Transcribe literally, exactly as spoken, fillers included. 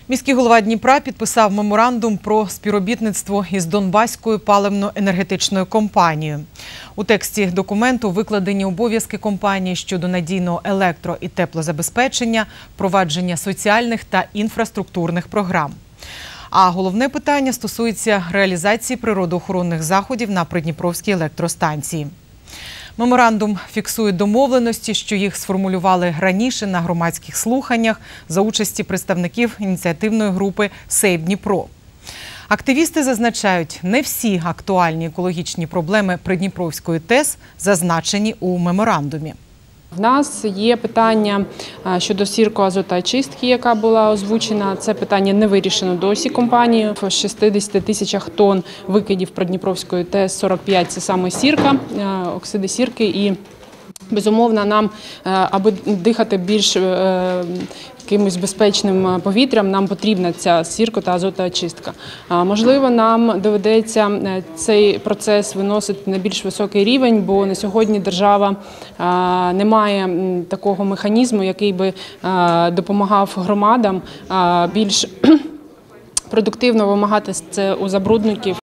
Міський голова Дніпра підписав меморандум про співробітництво із Донбаською паливно-енергетичною компанією. У тексті документу викладені обов'язки компанії щодо надійного електро- і теплозабезпечення, впровадження соціальних та інфраструктурних програм. А головне питання стосується реалізації природоохоронних заходів на Придніпровській електростанції. Меморандум фіксує домовленості, що їх сформулювали раніше на громадських слуханнях за участі представників ініціативної групи «Сейв Дніпро». Активісти зазначають, не всі актуальні екологічні проблеми Придніпровської ТЕС зазначені у меморандумі. В нас є питання щодо сірко-азотоочистки, яка була озвучена. Це питання не вирішено досі компанією. В шістдесяти тисячах тонн викидів Придніпровської ТЕС сорок п'ять – це саме сірка, оксиди сірки. І, безумовно, нам, аби дихати більш якимось безпечним повітрям, нам потрібна ця сірко- та азотоочистка. Можливо, нам доведеться цей процес виносити на більш високий рівень, бо на сьогодні держава не має такого механізму, який би допомагав громадам більш продуктивно вимагати це у забрудників.